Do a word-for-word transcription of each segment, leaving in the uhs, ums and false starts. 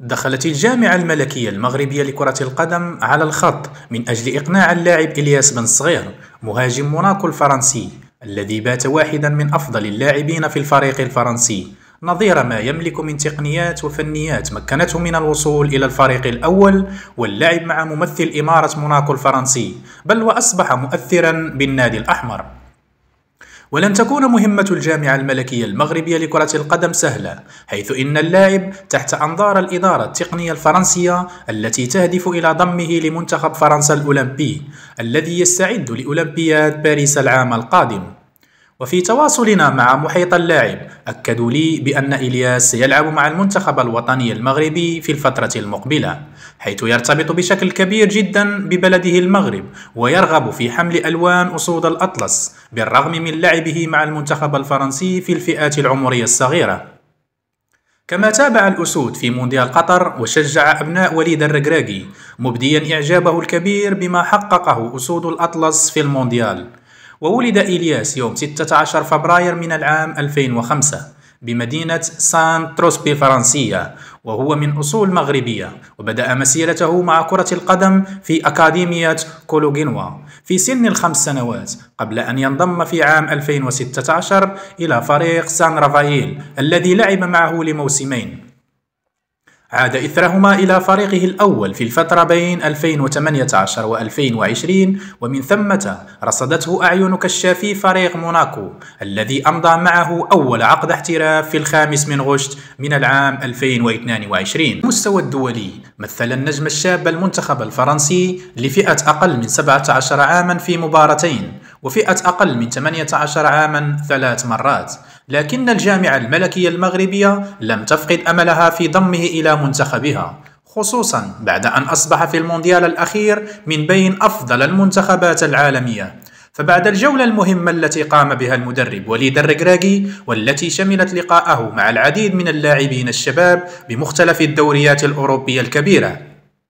دخلت الجامعة الملكية المغربية لكرة القدم على الخط من أجل إقناع اللاعب إلياس بن صغير مهاجم موناكو الفرنسي الذي بات واحدا من أفضل اللاعبين في الفريق الفرنسي، نظير ما يملك من تقنيات وفنيات مكنته من الوصول إلى الفريق الأول واللعب مع ممثل إمارة موناكو الفرنسي، بل وأصبح مؤثرا بالنادي الأحمر. ولن تكون مهمة الجامعة الملكية المغربية لكرة القدم سهلة، حيث إن اللاعب تحت أنظار الإدارة التقنية الفرنسية التي تهدف إلى ضمه لمنتخب فرنسا الأولمبي الذي يستعد لأولمبياد باريس العام القادم. وفي تواصلنا مع محيط اللاعب أكدوا لي بأن إلياس سيلعب مع المنتخب الوطني المغربي في الفترة المقبلة، حيث يرتبط بشكل كبير جدا ببلده المغرب ويرغب في حمل ألوان أسود الأطلس بالرغم من لعبه مع المنتخب الفرنسي في الفئات العمرية الصغيرة. كما تابع الأسود في مونديال قطر وشجع أبناء وليد الركراكي، مبديا إعجابه الكبير بما حققه أسود الأطلس في المونديال. وولد إلياس يوم ستة عشر فبراير من العام ألفين وخمسة بمدينة سان تروسبي فرنسية، وهو من أصول مغربية، وبدأ مسيرته مع كرة القدم في أكاديمية كولوغينوا في سن الخمس سنوات قبل أن ينضم في عام ألفين وستة عشر إلى فريق سان رافائيل الذي لعب معه لموسمين. عاد إثرهما إلى فريقه الأول في الفترة بين ألفين وثمانية عشر و ألفين وعشرين، ومن ثمة رصدته أعين كشافي فريق موناكو الذي أمضى معه أول عقد احتراف في الخامس من غشت من العام ألفين واثنين وعشرين. المستوى الدولي مثل النجم الشاب المنتخب الفرنسي لفئة أقل من سبعة عشر عاما في مباراتين، وفئة أقل من ثمانية عشر عاما ثلاث مرات، لكن الجامعة الملكية المغربية لم تفقد أملها في ضمه إلى منتخبها، خصوصا بعد أن أصبح في المونديال الأخير من بين أفضل المنتخبات العالمية. فبعد الجولة المهمة التي قام بها المدرب وليد الركراكي والتي شملت لقاءه مع العديد من اللاعبين الشباب بمختلف الدوريات الأوروبية الكبيرة،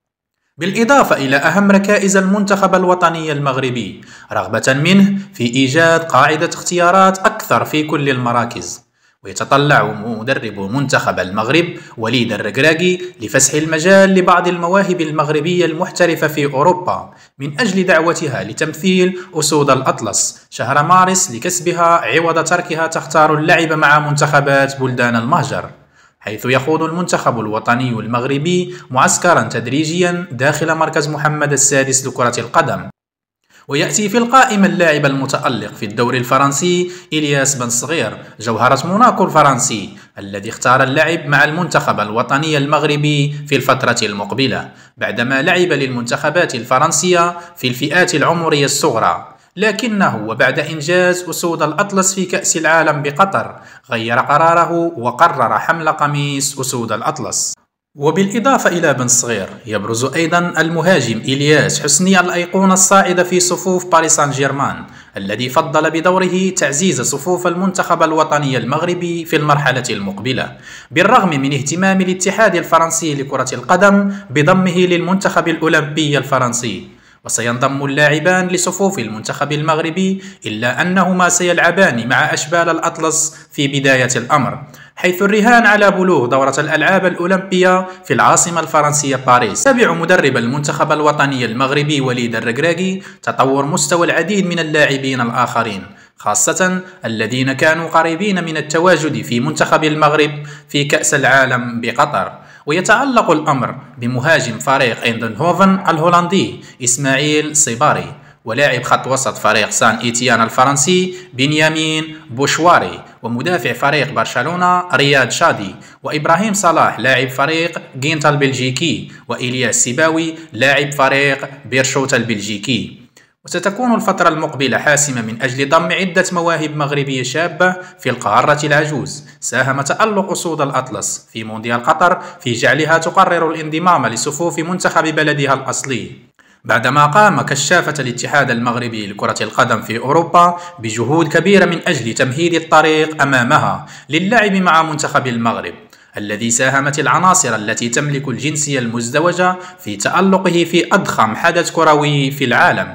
بالإضافة إلى أهم ركائز المنتخب الوطني المغربي، رغبة منه في إيجاد قاعدة اختيارات أكثر في كل المراكز. ويتطلع مدرب منتخب المغرب وليد الركراكي لفسح المجال لبعض المواهب المغربية المحترفة في أوروبا من أجل دعوتها لتمثيل أسود الأطلس شهر مارس لكسبها عوض تركها تختار اللعب مع منتخبات بلدان المهجر، حيث يخوض المنتخب الوطني المغربي معسكرا تدريجيا داخل مركز محمد السادس لكرة القدم. ويأتي في القائمة اللاعب المتألق في الدوري الفرنسي إلياس بن صغير جوهرة موناكو الفرنسي الذي اختار اللعب مع المنتخب الوطني المغربي في الفترة المقبلة بعدما لعب للمنتخبات الفرنسية في الفئات العمرية الصغرى، لكنه وبعد إنجاز أسود الأطلس في كأس العالم بقطر غير قراره وقرر حمل قميص أسود الأطلس. وبالإضافة إلى بن صغير يبرز أيضا المهاجم إلياس حسني الأيقونة الصاعدة في صفوف باريس سان جيرمان الذي فضل بدوره تعزيز صفوف المنتخب الوطني المغربي في المرحلة المقبلة، بالرغم من اهتمام الاتحاد الفرنسي لكرة القدم بضمه للمنتخب الأولمبي الفرنسي. وسينضم اللاعبان لصفوف المنتخب المغربي إلا أنهما سيلعبان مع أشبال الأطلس في بداية الأمر، حيث الرهان على بلوغ دورة الألعاب الأولمبية في العاصمة الفرنسية باريس. تابع مدرب المنتخب الوطني المغربي وليد الركراكي تطور مستوى العديد من اللاعبين الآخرين، خاصة الذين كانوا قريبين من التواجد في منتخب المغرب في كأس العالم بقطر. ويتعلق الأمر بمهاجم فريق ايندهوفن الهولندي إسماعيل صباري، ولاعب خط وسط فريق سان إيتيان الفرنسي بنيامين بوشواري، ومدافع فريق برشلونة رياض شادي، وإبراهيم صلاح لاعب فريق جينت البلجيكي، وإلياس سيباوي لاعب فريق بيرشوت البلجيكي. وستكون الفترة المقبلة حاسمة من أجل ضم عدة مواهب مغربية شابة في القارة العجوز. ساهم تألق أسود الأطلس في مونديال قطر في جعلها تقرر الانضمام لصفوف منتخب بلدها الأصلي، بعدما قام كشافة الاتحاد المغربي لكرة القدم في أوروبا بجهود كبيرة من أجل تمهيد الطريق أمامها للعب مع منتخب المغرب الذي ساهمت العناصر التي تملك الجنسية المزدوجة في تألقه في أضخم حدث كروي في العالم.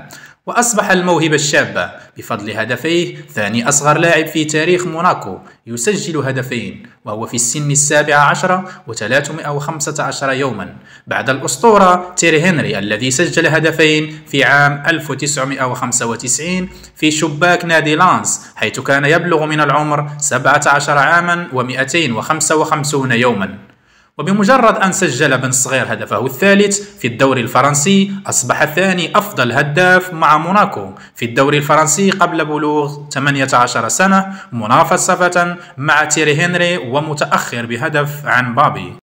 وأصبح الموهبة الشابة بفضل هدفيه ثاني أصغر لاعب في تاريخ موناكو يسجل هدفين، وهو في السن السابع عشر وثلاثمائة وخمسة عشر يوما، بعد الأسطورة تيري هنري الذي سجل هدفين في عام ألف وتسعمائة وخمسة وتسعين في شباك نادي لانس حيث كان يبلغ من العمر سبعة عشر عاما ومئتين وخمسة وخمسين يوما. وبمجرد أن سجل بن صغير هدفه الثالث في الدوري الفرنسي أصبح ثاني أفضل هداف مع موناكو في الدوري الفرنسي قبل بلوغ ثمانية عشر سنة، منافسة مع تيري هنري ومتأخر بهدف عن بابي.